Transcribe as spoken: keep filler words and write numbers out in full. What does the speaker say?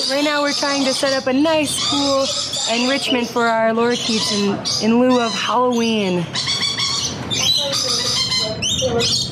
Right now we're trying to set up a nice, cool enrichment for our lorikeets in, in lieu of Halloween.